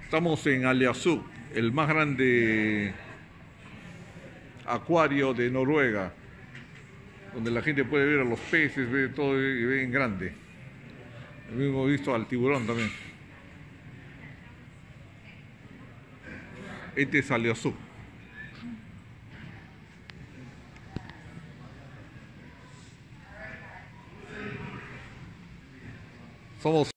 Estamos en Aleazú, el más grande acuario de Noruega, donde la gente puede ver a los peces, ve todo y ve en grande. Hemos visto al tiburón también. Este es Aleazú. Somos